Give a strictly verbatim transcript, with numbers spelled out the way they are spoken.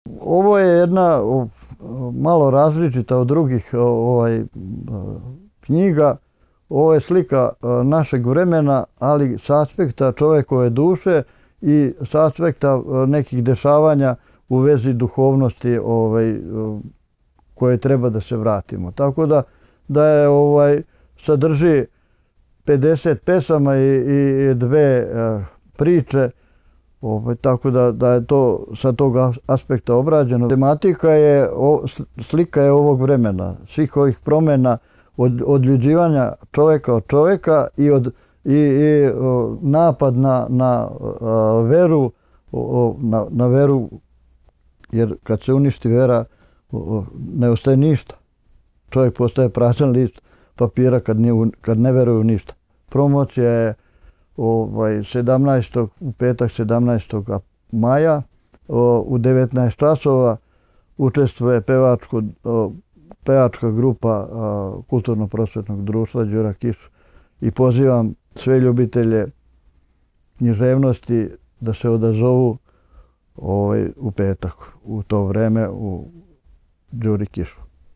Ovo je jedna malo različita od drugih ovaj, knjiga. Ovo je slika našeg vremena, ali s aspekta čovjekove duše i s aspekta nekih dešavanja u vezi duhovnosti ovaj, koje treba da se vratimo. Tako da, da je ovaj, sadrži pedeset pesama i, i dve priče. Ovaj, tako da, da je to sa tog aspekta obrađeno. Tematika je, slika je ovog vremena, svih ovih promjena, od odljuđivanja čovjeka od čovjeka i, od, i, i o, napad na, na a, veru, o, na, na veru, jer kad se uništi vera, o, ne ostaje ništa. Čovjek postaje prazan list papira kad, nije, kad ne veruje u ništa. Promocija je ovaj, sedamnaestog u petak sedamnaestog maja o, u devetnaest časova učestvuje pevačko, o, pevačka grupa a, Kulturno-prosvetnog društva Đura Kiš i pozivam sve ljubitelje književnosti da se odazovu ovaj, u petak u to vreme u Đuri Kišu.